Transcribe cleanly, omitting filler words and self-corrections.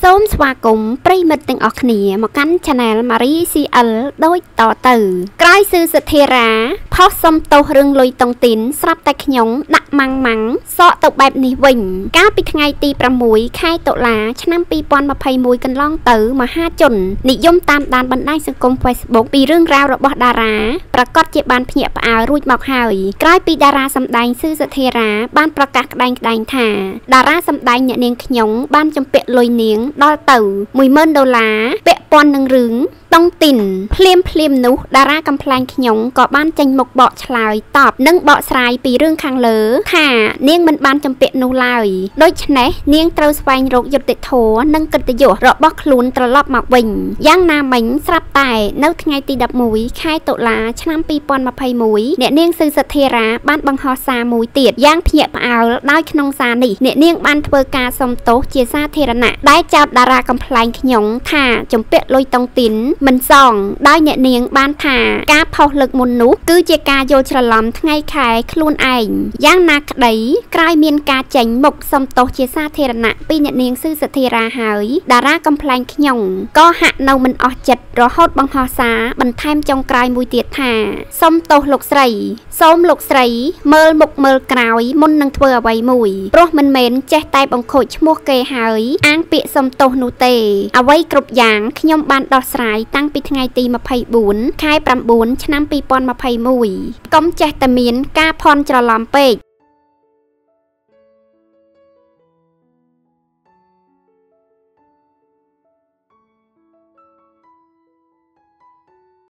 សូមស្វាគមន៍ប្រិយមិត្តទាំងអស់គ្នាមកកាន់ Channel Marie CL ដូចតទៅក្រោយស៊ឺសធារាផុសសុំទោសរឿងលុយតុងទីនស្រាប់តែខ្ញុំដាក់ម៉ាំងសក់ទៅបែបនេះវិញកាលពីថ្ងៃទី6ខែតុលាឆ្នាំ2021កន្លងទៅមហាជននិយមតាមដានបណ្ដាញសង្គម Facebook ពីរឿងរ៉ាវរបស់តារាប្រកាសជាបានភ្ញាក់ផ្អើលរួចមកហើយក្រោយពីតារាសម្ដែងស៊ឺសធារាបានប្រកាសក្តែងថាតារាសម្ដែងអ្នកនាងខ្ញុំបានចំពាក់លុយនាងដល់ទៅ$10,000ពាក់ព័ន្ធនឹងរឿងតុងទីនភ្លាមនោះតារាកំ ប្លែងខ្ញុំក៏បានចេញមុខបកឆ្លើយតបនិងបកស្រាយពីរឿងខាងលើថានាងមិនបានចំពាក់នោះឡើយដូច្នេះនាងត្រូវស្វែងរកយុត្តិធម៌និងកិត្តិយសរបស់ខ្លួនត្រឡប់មកវិញយ៉ាងណាមិញស្រាប់តែនៅថ្ងៃទី11ខែតុលាឆ្នាំ2021អ្នកនាងស៊ឺសធារាបានបង្ហោះសារមួយទៀតយ៉ាងភ្ញាក់ផ្អើលដោយក្នុងសារនេះអ្នកនាងបានធ្វើការសុំទោសជាសាធារណៈដែលចោទតារាកំ ប្លែងខ្ញុំថាចំពាក់លុយតុងទីនមិនសងដោយអ្នកនាងបានថាការផុសលើកមុននោះគឺជាការយល់ច្រឡំថ្ងៃខែខ្លួនឯងយ៉ាងណាក្តីក្រោយមានការចេញមុខសុំទោសជាសាធារណៈពីអ្នកនាងស៊ឺសធារាហើយតារាកំ ប្លែងខ្ញុំក៏ហាក់នៅមិនអស់ចិត្តរហូតបង្ហោះសារបន្ថែមចុងក្រោយមួយទៀតថាសុំទោសលោកស្រីសូមលោកស្រីមើលមុខមើលក្រោយមុននឹងធ្វើអ្វីមួយព្រោះមិនមែនចេះតែបង្ខូចឈ្មោះគេហើយអាងពាក្យសុំទោសនោះទេអ្វីគ្រប់យ៉ាងខ្ញុំបានដោះស្រាយតាំងពីថ្ងៃទី24ខែ9ឆ្នាំ2021កុំចេះតែមានការភ័ន្តច្រឡំពេក